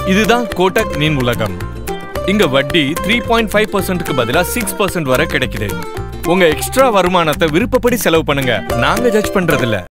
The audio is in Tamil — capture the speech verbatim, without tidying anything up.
இதுதான் கோட்டக் நின் உலகம். இங்க வட்டி த்ரீ பாயிண்ட் ஃபைவ் பர்சன்ட்க்கு பதிலா சிக்ஸ் பர்சன்ட் வரை கிடைக்குது. உங்க எக்ஸ்ட்ரா வருமானத்தை விருப்பப்படி செலவு பண்ணுங்க. நாங்க ஜட்ஜ் பண்றதில்ல.